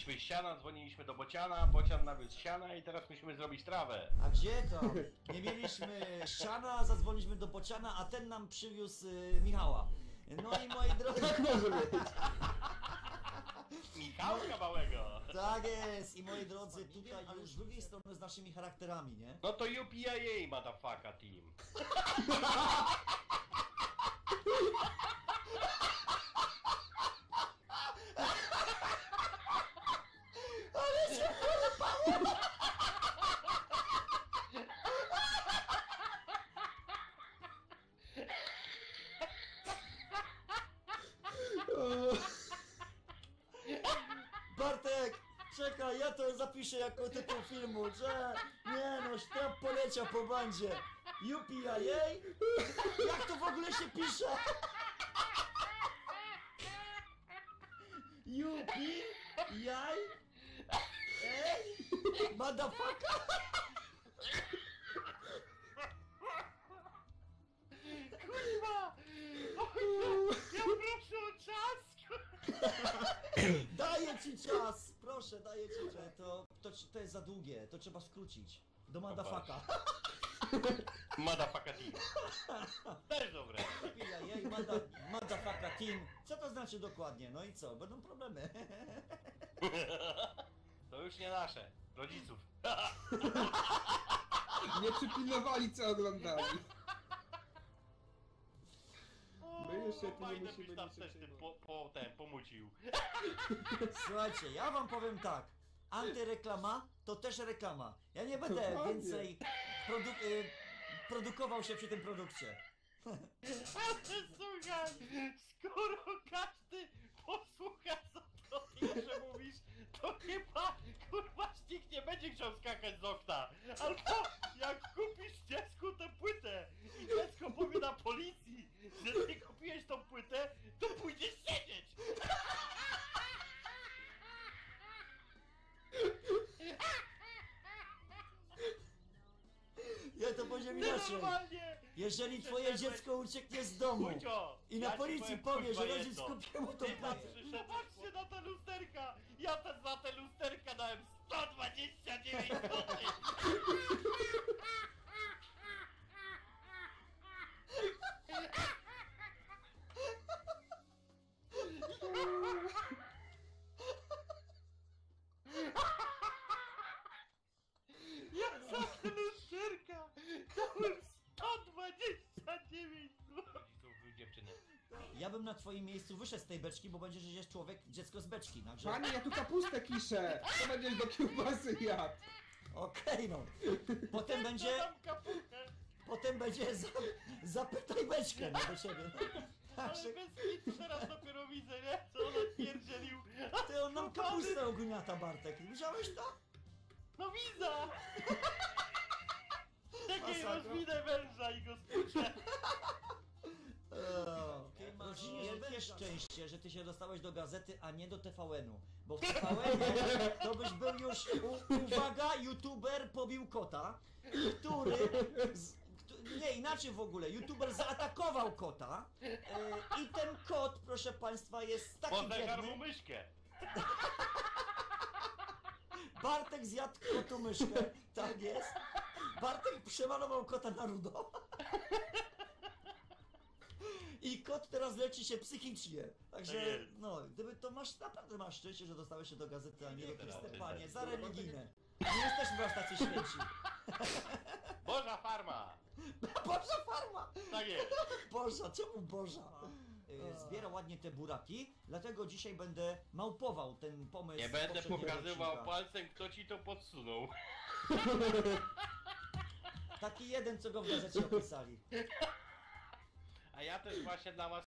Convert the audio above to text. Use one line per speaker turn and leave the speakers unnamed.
mieliśmy siana, dzwoniliśmy do Bociana, Bocian nawiózł siana i teraz musimy zrobić trawę.
A gdzie to? Nie mieliśmy siana, zadzwoniliśmy do Bociana, a ten nam przywiózł Michała. No i moi drodzy...
Tak może być.
Michałka małego!
Tak jest! I moi drodzy, tutaj już z drugiej strony z naszymi charakterami, nie?
No to UPIA, motherfucker team.
Ale się polepało! Bartek! Czekaj, ja to zapiszę jako tytuł filmu, że nie no, sztab poleciał po bandzie. UPIA? Jak to w ogóle się pisze? UPIA? Ej? Motherfucker?
Kurwa! Ja proszę o czas!
Daję ci czas! Proszę, daję ci czas. To jest za długie, to trzeba skrócić. Do motherfucka.
Motherfucker team. Też dobre.
Jej, motherfucker team. Co to znaczy dokładnie? No i co? Będą problemy.
To już nie nasze. Rodziców.
Nie przypilnowali, co oglądali. My jeszcze tu nie
Fajne
musimy
byś tam
niczym
też tym
przejmować.
pomucił.
Słuchajcie, ja wam powiem tak. Antyreklama to też reklama. Ja nie będę
Dokładnie.
więcej produkował się przy tym produkcie.
Ale słuchaj, skoro każdy posłucha co to ty, że mówisz, to chyba kurwa nikt nie będzie chciał skakać z okna. Albo jak kupisz dziecku tę płytę i dziecko powie na policji, że ty kupiłeś tą płytę, to pójdziesz siedzieć.
Ja to powiem inaczej.
Normalnie.
Jeżeli twoje dziecko ucieknie z domu
Wójcio,
i na
ja ci
policji
powiem,
powie, że
kurwa,
rodzic
jedno.
kupił mu tą
Ty tam
płytę.
przyszedł, patrzcie na te lusterka! Ja za te lusterka dałem 129 zł! Ja za te lusterka dałem 129 zł! Rodziców dziewczyny.
Ja bym na twoim miejscu wyszedł z tej beczki, bo będziesz jeść człowiek, dziecko z beczki, także...
Panie, ja tu kapustę kiszę! To będziesz do kiełbasy jadł!
Okej, no. Potem będzie...
Dam kapuchę!
Potem będzie zapytaj beczkę, no do siebie.
Ale bez nic teraz dopiero widzę, nie? Co on odpierdzielił.
Ty, on nam kapustę ogniata, Bartek. Widziałeś to?
No widzę! Takiej
Masakra.
rozwinę węża i go spuszczę.
Rodzinie, szczęście, że ty się dostałeś do gazety, a nie do TVN-u. Bo w TVN-ie to byś był już, uwaga, youtuber pobił kota, który... Nie, inaczej w ogóle, youtuber zaatakował kota i ten kot, proszę państwa, jest taki
Pozegar mu
biedny.
myszkę.
Bartek zjadł kotu myszkę, tak jest. Bartek przemalował kota na rudo. I kot teraz leczy się psychicznie. Także,
Tak jest.
no, gdyby to naprawdę masz szczęście, że dostałeś się do gazety, a nie do
Teraz,
Krysty, panie,
teraz.
za religijne. Nie jesteśmy aż tacy święci.
Boża farma.
Boża farma!
Tak jest.
Boża, czemu Boża? Zbiera ładnie te buraki, dlatego dzisiaj będę małpował ten pomysł.
Nie będę
poprzedniego
pokazywał
odcinka.
palcem, kto ci to podsunął.
Taki jeden, co go w gazecie opisali.
A ja też właśnie dla was